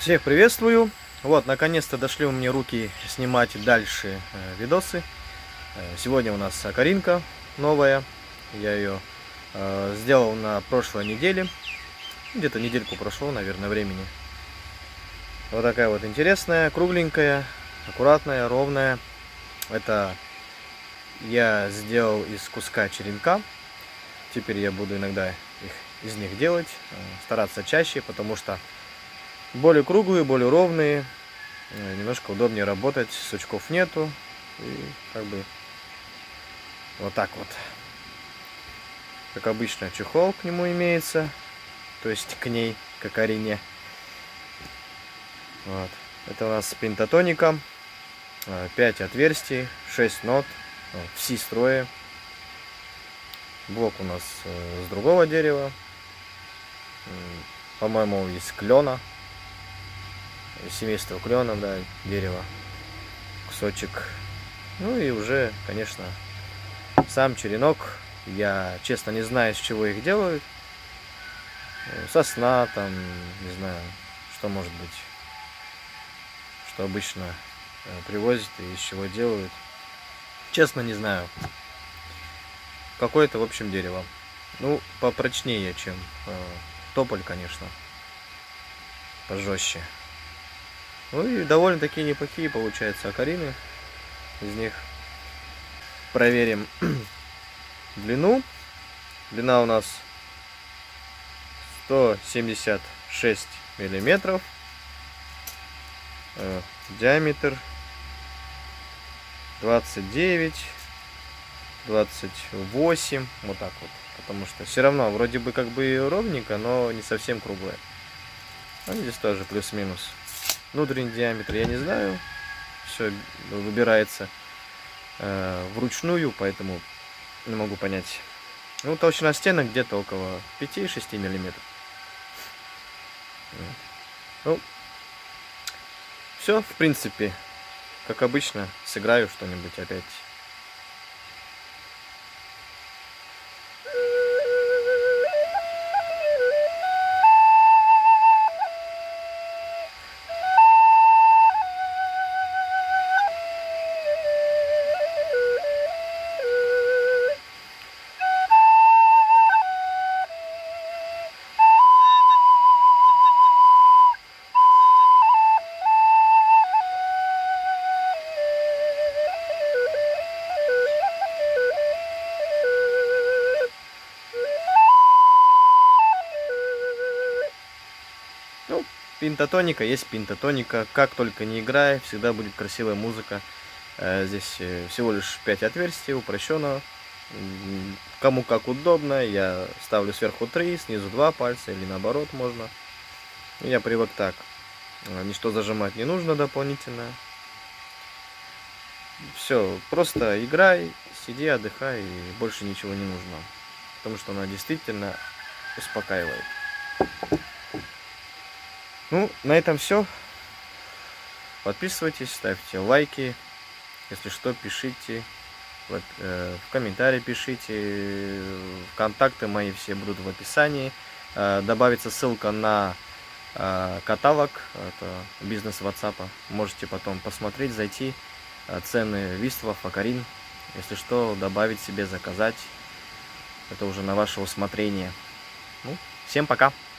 Всех приветствую! Вот, наконец-то дошли у меня руки снимать дальше видосы. Сегодня у нас окаринка новая. Я ее сделал на прошлой неделе. Где-то недельку прошло, наверное, времени. Вот такая вот интересная, кругленькая, аккуратная, ровная. Это я сделал из куска черенка. Теперь я буду иногда из них делать, стараться чаще, потому что более круглые, более ровные, немножко удобнее работать, сучков нету, и как бы вот так вот. Как обычно, чехол к нему имеется, то есть к ней, к окарине. Вот. Это у нас пентатоника, 5 отверстий, 6 нот, в си строе. Блок у нас с другого дерева, по-моему, из клена. Семейство клена, да, дерево, кусочек. Ну и уже, конечно, сам черенок. Я, честно, не знаю, из чего их делают. Сосна, там, не знаю, что может быть, что обычно привозят и из чего делают. Честно, не знаю. Какое-то, в общем, дерево. Ну, попрочнее, чем тополь, конечно. Пожестче. Ну и довольно-таки неплохие получаются окарины. Из них проверим длину. Длина у нас 176 миллиметров. Диаметр 29, 28. Вот так вот. Потому что все равно вроде бы как бы ровненько, но не совсем круглая. А здесь тоже плюс-минус. Внутренний диаметр я не знаю, все выбирается вручную, поэтому не могу понять. Ну, толщина стенок где-то около 5-6 миллиметров. Ну, все, в принципе, как обычно, сыграю что-нибудь опять. Ну, пентатоника есть пентатоника. Как только не играй, всегда будет красивая музыка. Здесь всего лишь 5 отверстий, упрощенно. Кому как удобно. Я ставлю сверху 3, снизу 2 пальца, или наоборот можно. Я привык так. Ничто зажимать не нужно дополнительно. Все, просто играй, сиди, отдыхай, и больше ничего не нужно. Потому что она действительно успокаивает. Ну, на этом все. Подписывайтесь, ставьте лайки. Если что, пишите. В комментарии пишите. Контакты мои все будут в описании. Добавится ссылка на каталог. Это бизнес WhatsApp. Можете потом посмотреть, зайти. Цены вистлов, окарин. Если что, добавить себе, заказать. Это уже на ваше усмотрение. Ну, всем пока!